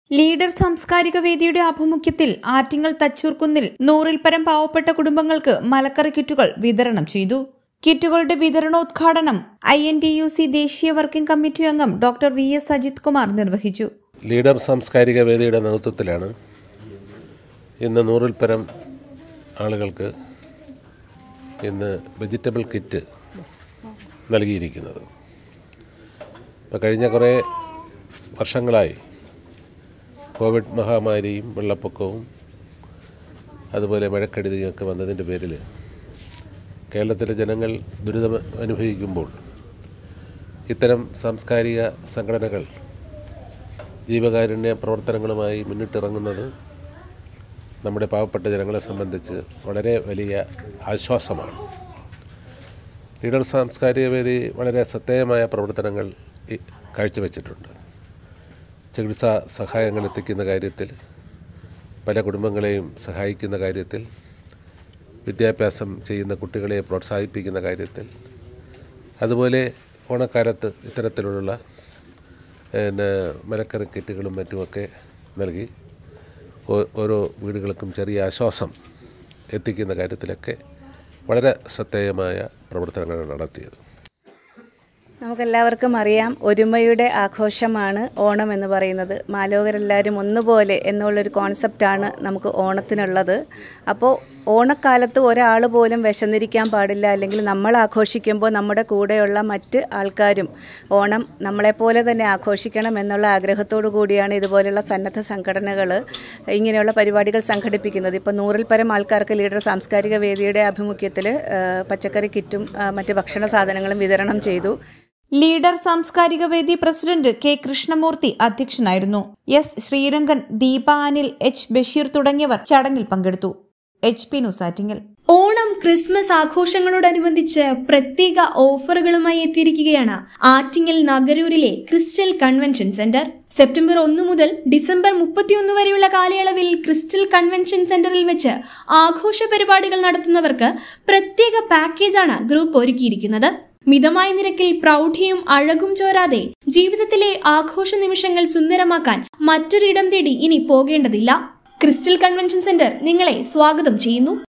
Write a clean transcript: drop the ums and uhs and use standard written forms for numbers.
Leader സാംസ്കാരിക വേദിയുടെ ആഭിമുഖ്യത്തിൽ ആറ്റിങ്ങൽ തച്ചൂർക്കുന്നിൽ 100-ൽ പരം പാവപ്പെട്ട കുടുംബങ്ങൾക്ക് മലക്കറി കിറ്റുകൾ വിതരണം ചെയ്തു. കിറ്റുകളുടെ വിതരണോദ്ഘാടനം INTUC ദേശീയ വർക്കിംഗ് കമ്മിറ്റി അംഗം ഡോക്ടർ VS അജിത് കുമാർ നിർവഹിച്ചു. ലീഡർ സാംസ്കാരിക വേദിയുടെ നേതൃത്വത്തിലാണ് ഇന്ന് 100-ൽ പരം ആളുകൾക്ക് ഇന്ന് വെജിറ്റബിൾ കിറ്റ് നൽകിയിരിക്കുന്നത്. ഇപ്പോൾ കഴിഞ്ഞ കുറേ വർഷങ്ങളായി കോവിഡ് മഹാമാരിയും വെള്ളപ്പൊക്കവും അതുപോലെ മഴക്കെടുതിയൊക്കെ വന്നതിൻ്റെ പേരിൽ കേരളത്തിലെ ജനങ്ങൾ ദുരിതം അനുഭവിക്കുമ്പോൾ ഇത്തരം സാംസ്കാരിക സംഘടനകൾ ജീവകാരുണ്യ പ്രവർത്തനങ്ങളുമായി മുന്നിട്ടിറങ്ങുന്നത് നമ്മുടെ പാവപ്പെട്ട ജനങ്ങളെ സംബന്ധിച്ച് വളരെ വലിയ ആശ്വാസമാണ്. ലീഡർ സാംസ്കാരിക വേദി വളരെ ശ്രദ്ധേയമായ പ്രവർത്തനങ്ങൾ കാഴ്ചവെച്ചിട്ടുണ്ട്. ചികിത്സാ സഹായങ്ങൾ എത്തിക്കുന്ന കാര്യത്തിൽ, പല കുടുംബങ്ങളെയും സഹായിക്കുന്ന കാര്യത്തിൽ, വിദ്യാഭ്യാസം ചെയ്യുന്ന കുട്ടികളെ പ്രോത്സാഹിപ്പിക്കുന്ന കാര്യത്തിൽ, അതുപോലെ ഓണക്കാലത്ത് ഇത്തരത്തിലുള്ള മലക്കറി കിറ്റുകളും മറ്റുമൊക്കെ നൽകി ഓരോ വീടുകൾക്കും ചെറിയ ആശ്വാസം എത്തിക്കുന്ന കാര്യത്തിലൊക്കെ വളരെ ശ്രദ്ധേയമായ പ്രവർത്തനങ്ങൾ നടത്തിയത്. നമുക്കെല്ലാവർക്കും അറിയാം, ഒരുമയുടെ ആഘോഷമാണ് ഓണം എന്ന് പറയുന്നത്. മാലോകരെല്ലാവരും ഒന്നുപോലെ എന്നുള്ളൊരു കോൺസെപ്റ്റാണ് നമുക്ക് ഓണത്തിനുള്ളത്. അപ്പോൾ ഓണക്കാലത്ത് ഒരാൾ പോലും വിശന്നിരിക്കാൻ പാടില്ല, അല്ലെങ്കിൽ നമ്മൾ ആഘോഷിക്കുമ്പോൾ നമ്മുടെ കൂടെയുള്ള മറ്റ് ആൾക്കാരും ഓണം നമ്മളെപ്പോലെ തന്നെ ആഘോഷിക്കണം എന്നുള്ള ആഗ്രഹത്തോടു കൂടിയാണ് ഇതുപോലെയുള്ള സന്നദ്ധ സംഘടനകൾ ഇങ്ങനെയുള്ള പരിപാടികൾ സംഘടിപ്പിക്കുന്നത്. ഇപ്പോൾ 100-ൽ പരം ആൾക്കാർക്ക് ലീഡർ സാംസ്കാരിക വേദിയുടെ ആഭിമുഖ്യത്തിൽ പച്ചക്കറി കിറ്റും മറ്റ് ഭക്ഷണ സാധനങ്ങളും വിതരണം ചെയ്തു. ലീഡർ സാംസ്കാരിക വേദി പ്രസിഡന്റ് K കൃഷ്ണമൂർത്തി അധ്യക്ഷനായിരുന്നു. S ശ്രീരംഗൻ, ദീപ അനിൽ, H ബഷീർ തുടങ്ങിയവർ ചടങ്ങിൽ പങ്കെടുത്തു. HP news Attingal. Onam Christmas ആഘോഷങ്ങളോടനുബന്ധിച്ച് പ്രത്യേക ഓഫറുകളുമായി എത്തിയിരിക്കുകയാണ് ആറ്റിങ്ങൽ നഗരൂരിലെ ക്രിസ്റ്റൽ കൺവെൻഷൻ സെന്റർ. സെപ്റ്റംബർ 1 മുതൽ ഡിസംബർ 31 വരെയുള്ള കാലയളവിൽ ക്രിസ്റ്റൽ കൺവെൻഷൻ സെന്ററിൽ വെച്ച് ആഘോഷ പരിപാടികൾ നടത്തുന്നവർക്ക് പ്രത്യേക പാക്കേജാണ് ഗ്രൂപ്പ് ഒരുക്കിയിരിക്കുന്നത്. മിതമായ നിരക്കിൽ പ്രൗഢിയും അഴകും ചോരാതെ ജീവിതത്തിലെ ആഘോഷ നിമിഷങ്ങൾ സുന്ദരമാക്കാൻ മറ്റൊരിടം തേടി ഇനി പോകേണ്ടതില്ല. ക്രിസ്റ്റൽ കൺവെൻഷൻ സെന്റർ നിങ്ങളെ സ്വാഗതം ചെയ്യുന്നു.